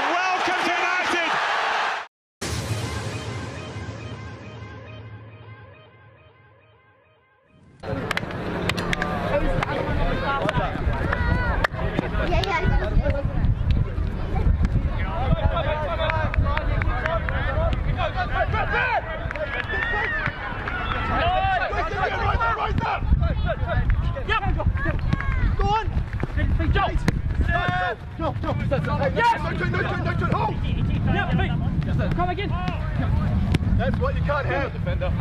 Welcome to United! Come again. That's what you can't have, defender.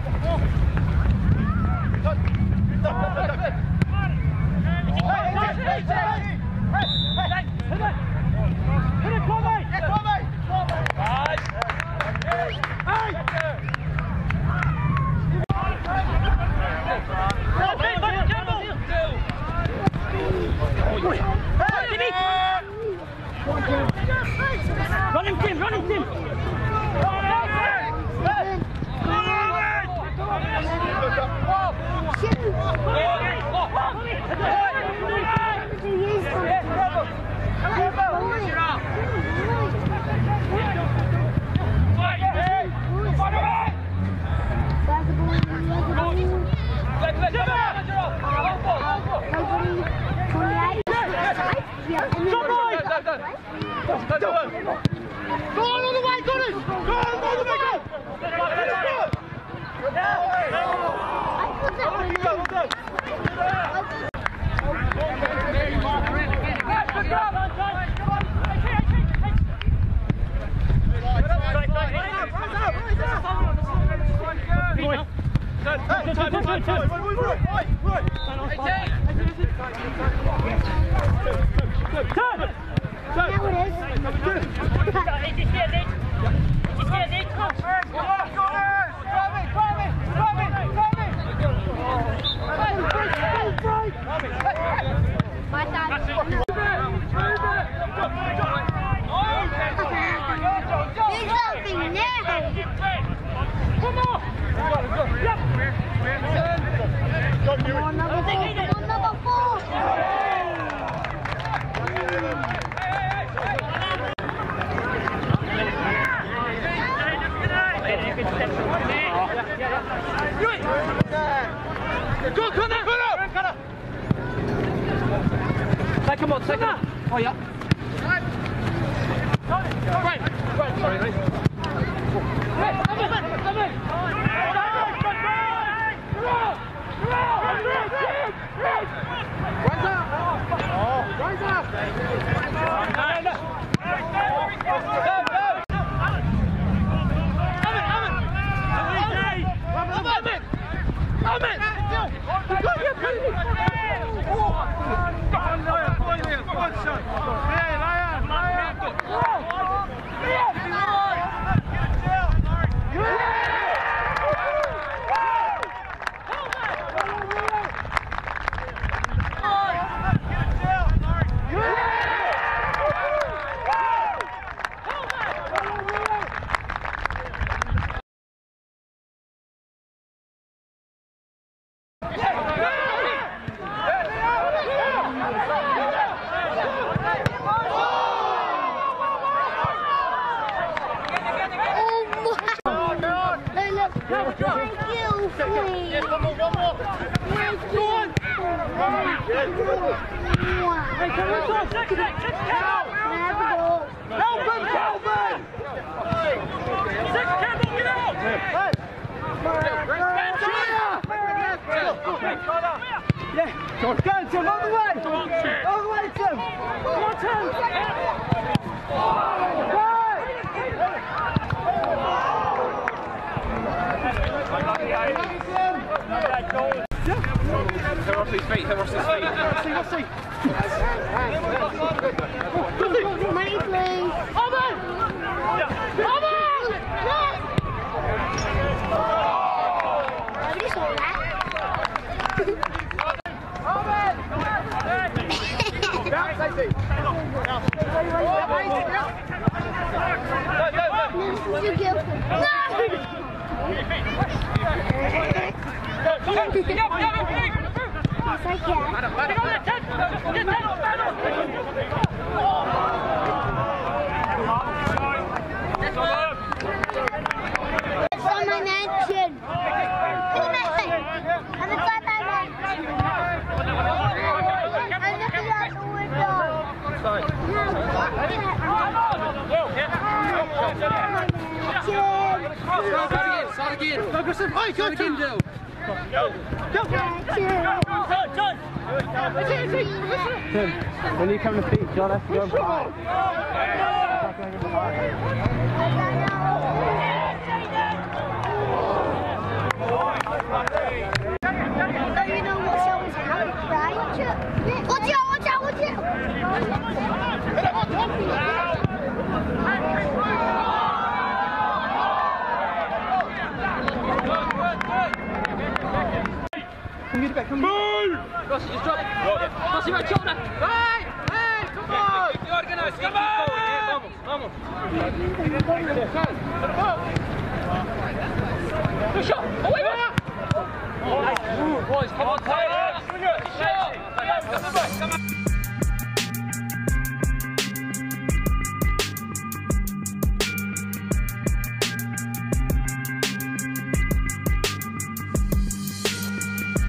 Running team, running team. Go on all the way, Connors! Go on all the way, go! Come on, take it. Oh, yeah. Right. Sorry, mate. Rossi's feet, Rossi's feet. Rossi. Money, please. Over! Over! Nobody saw that. side. Start again. Go, Christopher. Start again, Joe. When you come to feet, John has to go behind. You know what show is out, right? Watch out, watch out, watch out! Come get it back, come get it back. Rossi, just drop it. Rossi, right shoulder. Hey, come on! Keep organised, come on! Vamos, good shot! Away, boys, come on, tight! Come on!